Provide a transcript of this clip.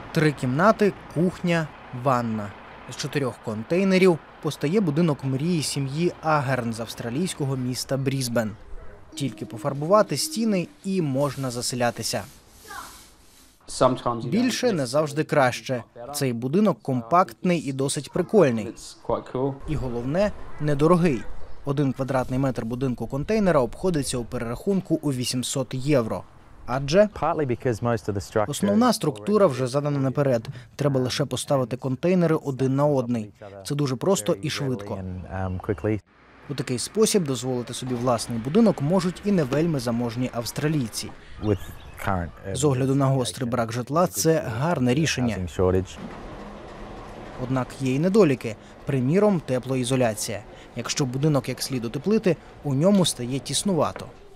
3 кімнати, кухня, ванна. З 4 контейнерів постає будинок мрії сім'ї Агерн з австралійського міста Брізбен. Тільки пофарбувати стіни і можна заселятися. Більше не завжди краще. Цей будинок компактний і досить прикольний. І головне – недорогий. 1 квадратний метр будинку-контейнера обходиться у перерахунку у 800 євро. Адже основна структура вже задана наперед. Треба лише поставити контейнери один на одний. Це дуже просто і швидко. У такий спосіб дозволити собі власний будинок можуть і не вельми заможні австралійці. З огляду на гострий брак житла – це гарне рішення. Однак є й недоліки. Приміром, теплоізоляція. Якщо будинок як слід утеплити, у ньому стає тіснувато.